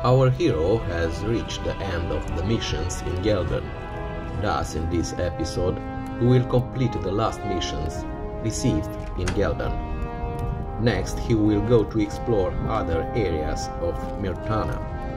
Our hero has reached the end of the missions in Geldern. Thus, in this episode, we will complete the last missions received in Geldern. Next, he will go to explore other areas of Myrtana.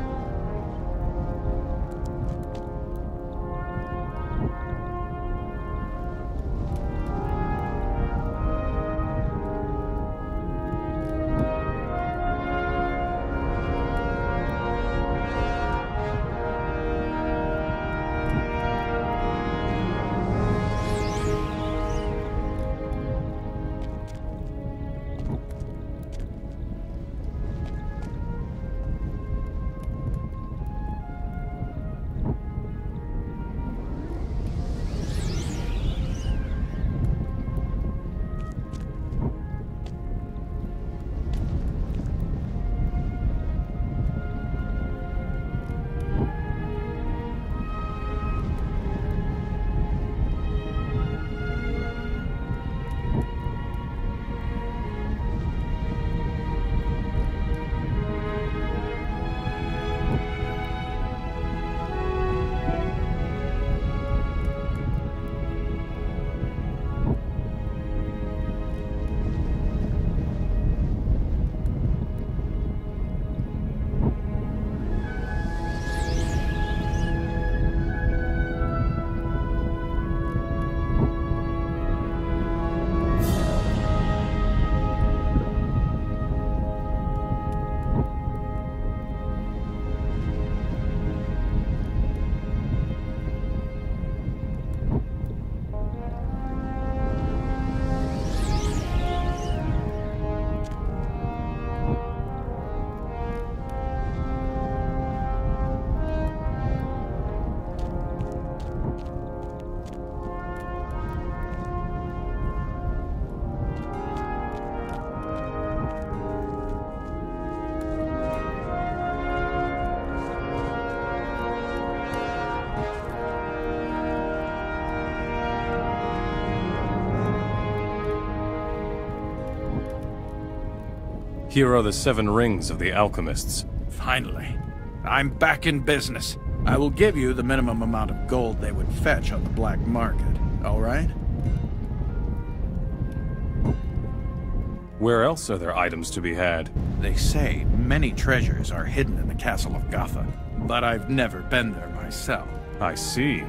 Here are the 7 rings of the alchemists. Finally. I'm back in business. I will give you the minimum amount of gold they would fetch on the black market, all right? Where else are there items to be had? They say many treasures are hidden in the castle of Gothic, but I've never been there myself. I see.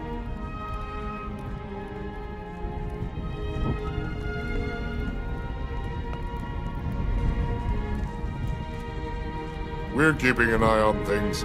We're keeping an eye on things.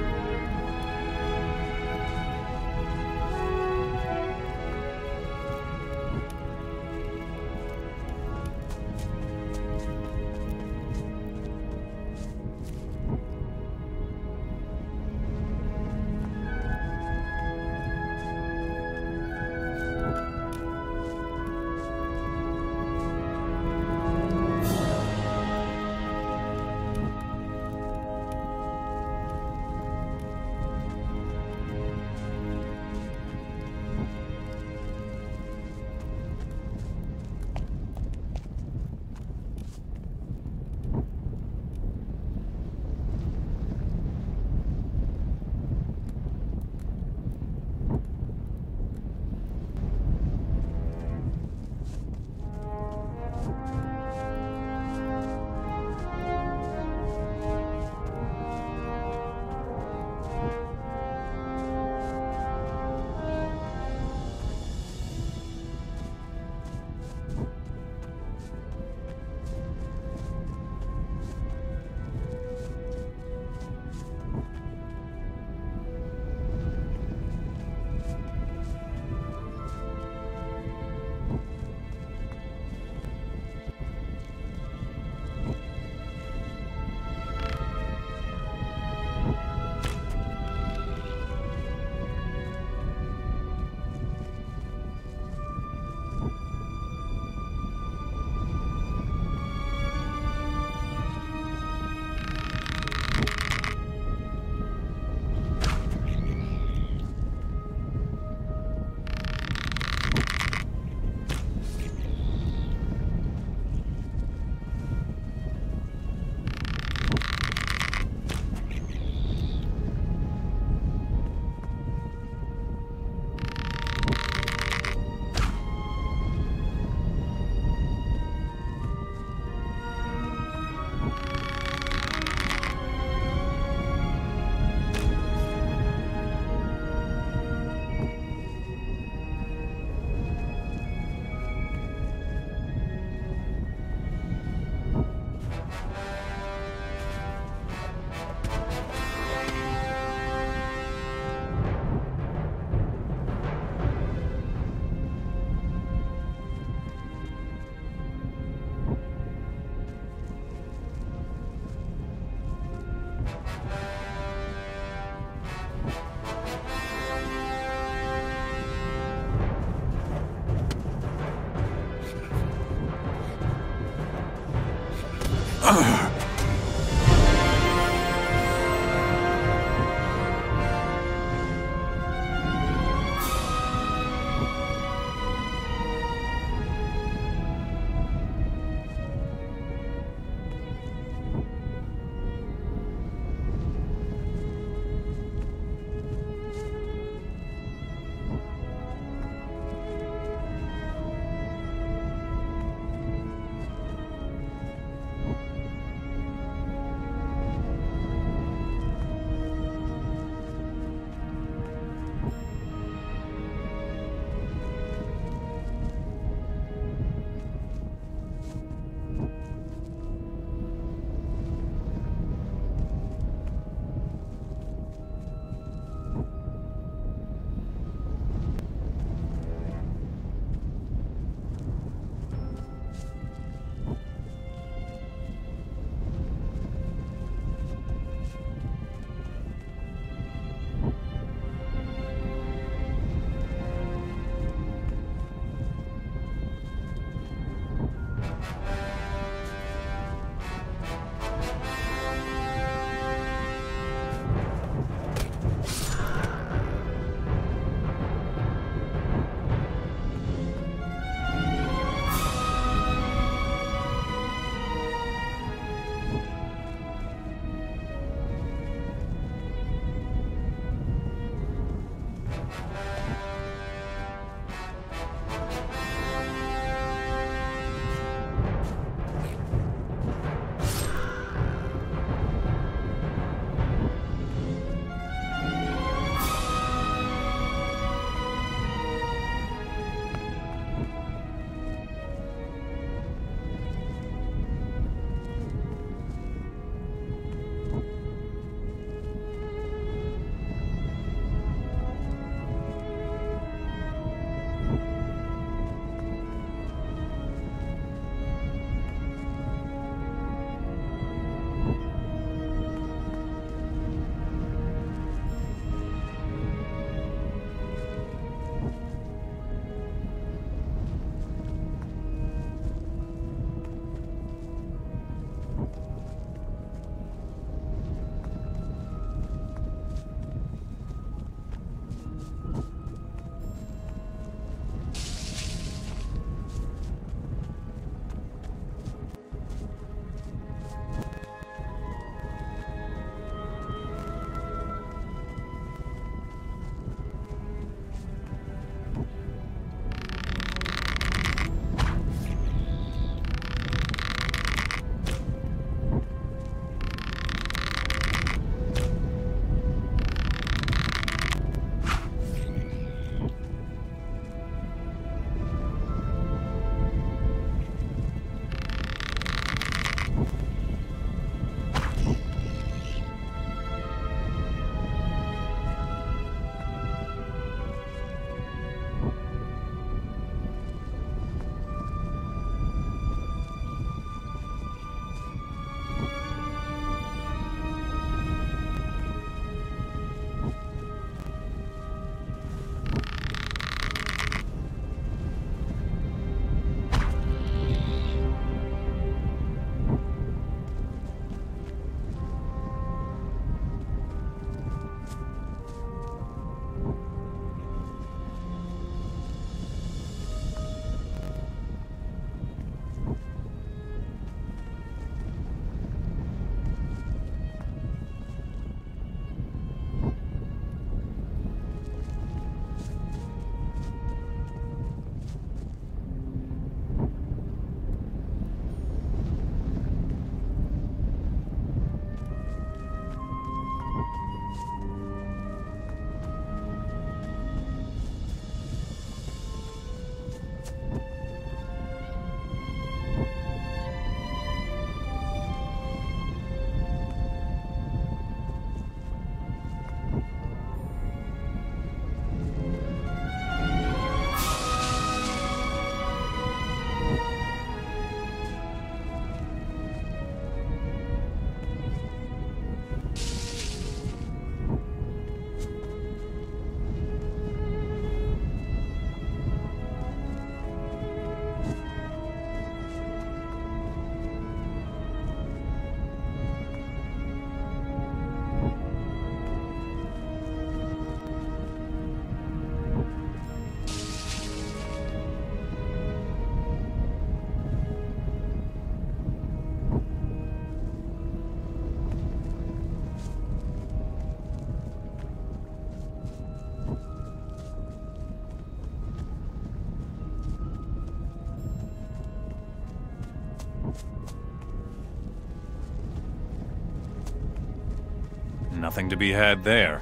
Nothing to be had there.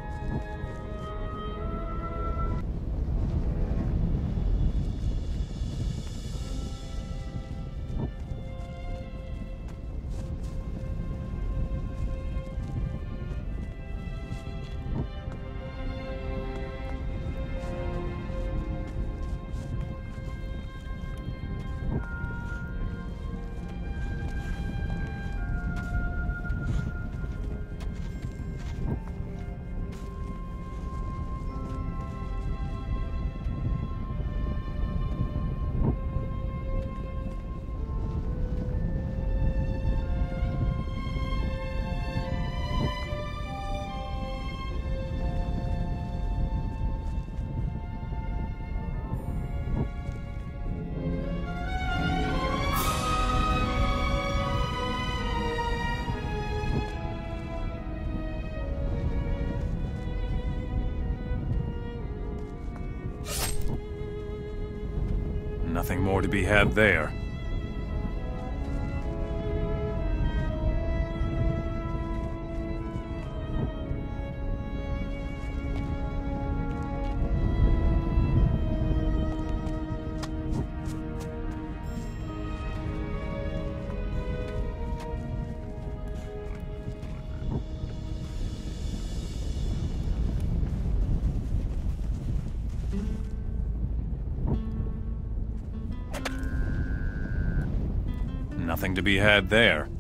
Nothing more to be had there. Nothing to be had there.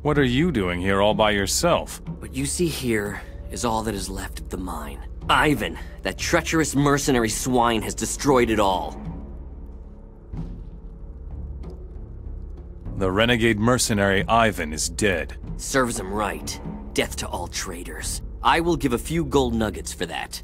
What are you doing here all by yourself? What you see here is all that is left of the mine. Ivan, that treacherous mercenary swine, has destroyed it all. The renegade mercenary Ivan is dead. Serves him right. Death to all traitors. I will give a few gold nuggets for that.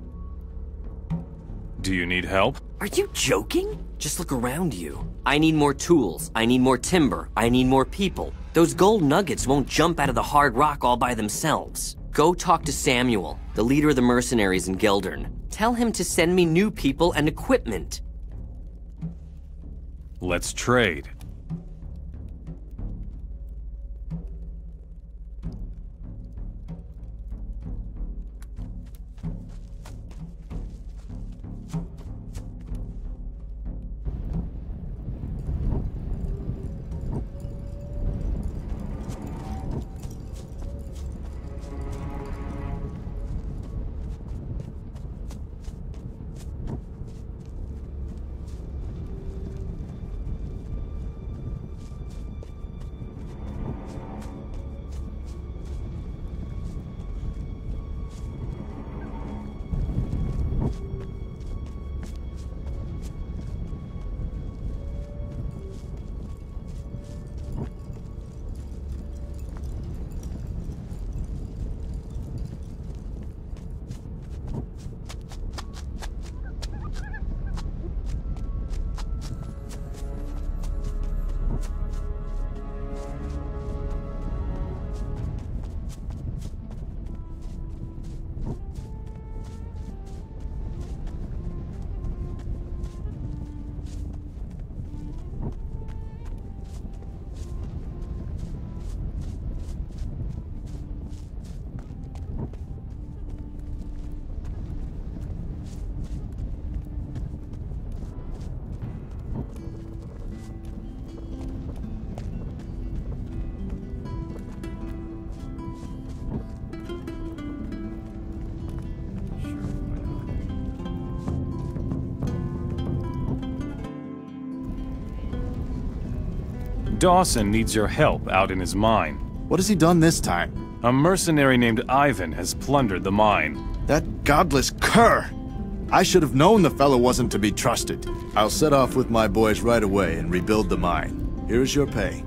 Do you need help? Are you joking? Just look around you. I need more tools. I need more timber. I need more people. Those gold nuggets won't jump out of the hard rock all by themselves. Go talk to Samuel, the leader of the mercenaries in Geldern. Tell him to send me new people and equipment. Let's trade. Dawson needs your help out in his mine. What has he done this time? A mercenary named Ivan has plundered the mine. That godless cur! I should have known the fellow wasn't to be trusted. I'll set off with my boys right away and rebuild the mine. Here is your pay.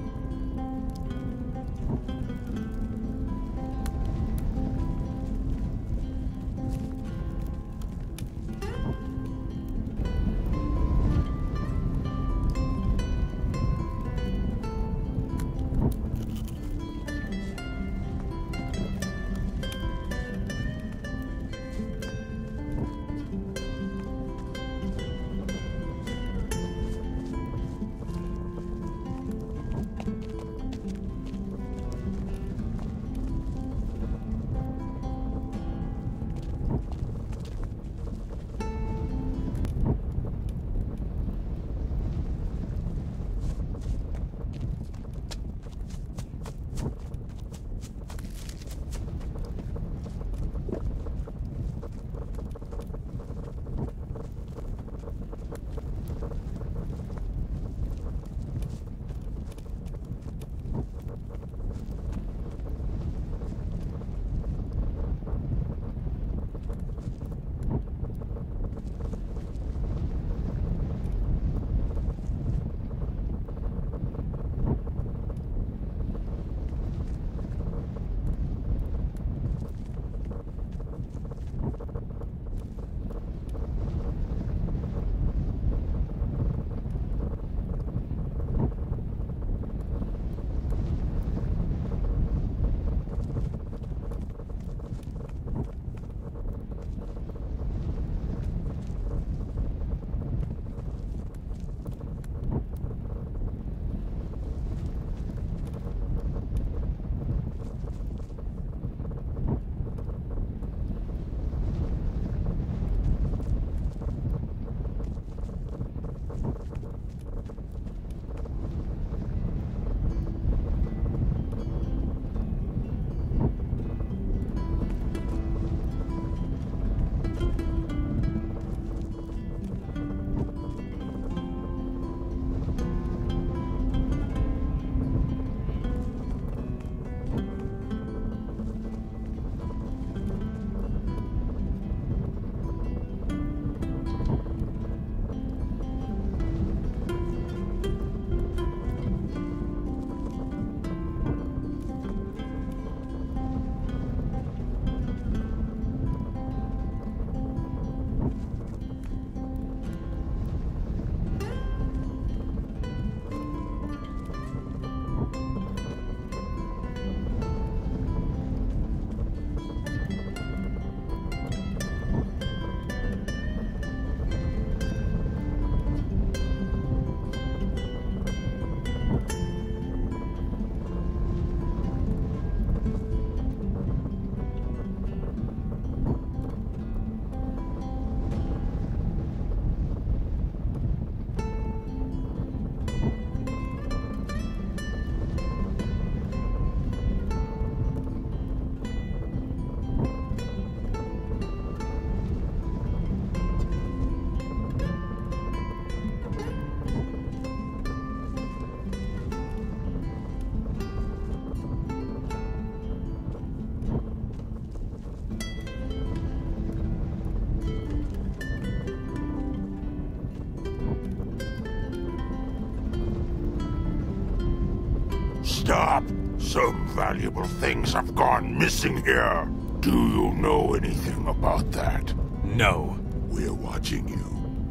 up. Some valuable things have gone missing here. Do you know anything about that? No. We're watching you.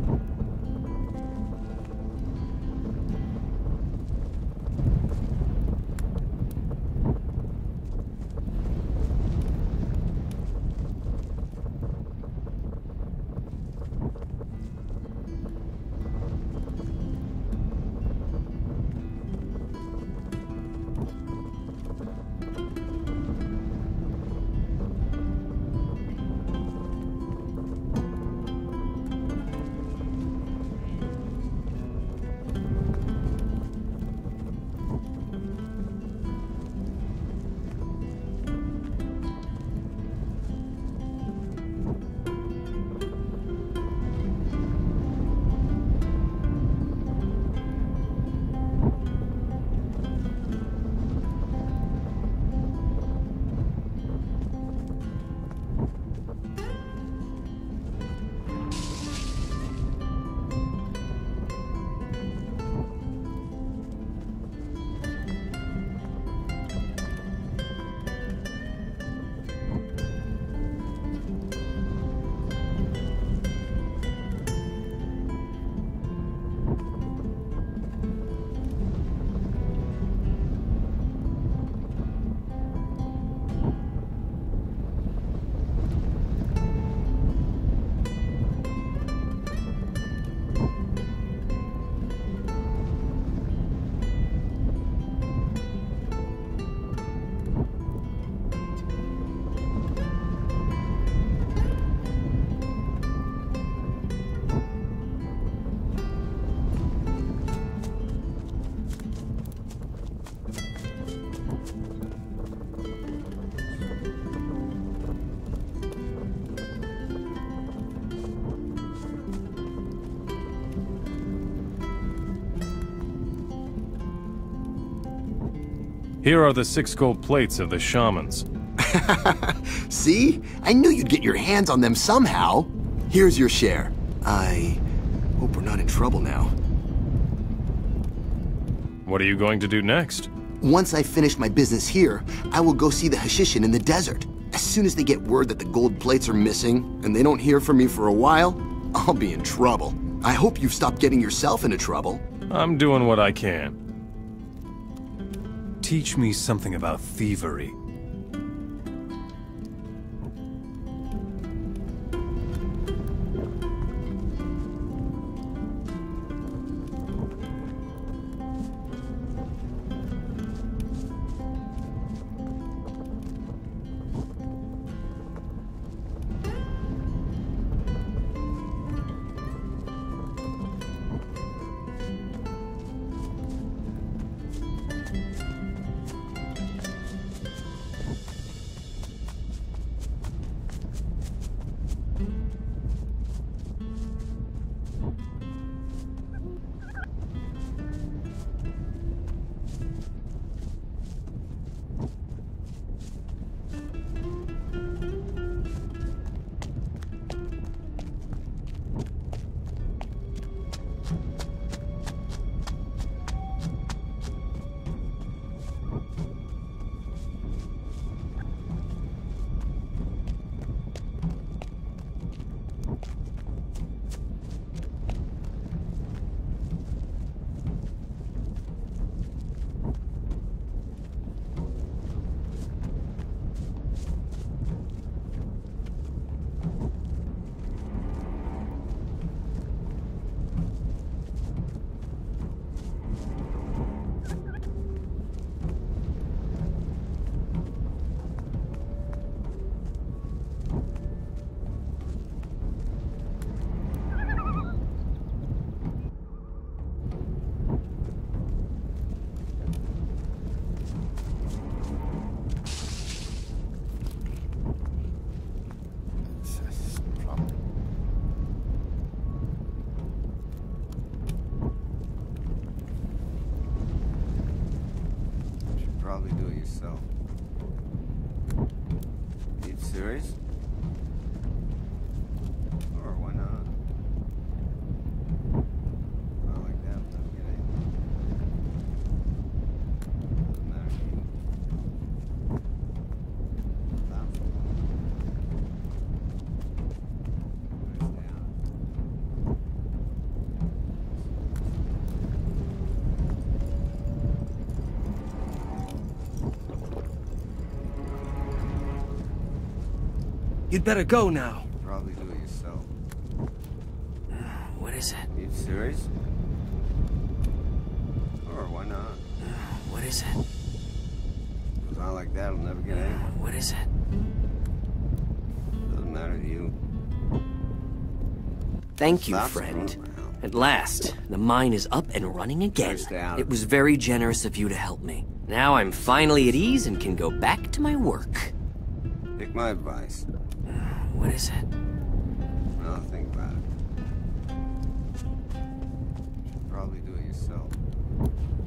Here are the 6 gold plates of the shamans. See? I knew you'd get your hands on them somehow. Here's your share. I hope we're not in trouble now. What are you going to do next? Once I finish my business here, I will go see the Hashishin in the desert. As soon as they get word that the gold plates are missing, and they don't hear from me for a while, I'll be in trouble. I hope you've stopped getting yourself into trouble. I'm doing what I can. Teach me something about thievery. Probably do it yourself. You serious? Or why not? Not like that, but I'm getting. Doesn't matter to me. You'd better go now. Probably do it yourself. What is it? You serious? Or why not? What is it? Goes on like that, it'll never get anywhere. What is it? Doesn't matter to you. Thank you, Stop friend. screwing around. At last, the mine is up and running again. Stay out of It was very generous of you to help me. Now I'm finally at ease and can go back to my work. Take my advice. What is it? Well, think about it. Should probably do it yourself.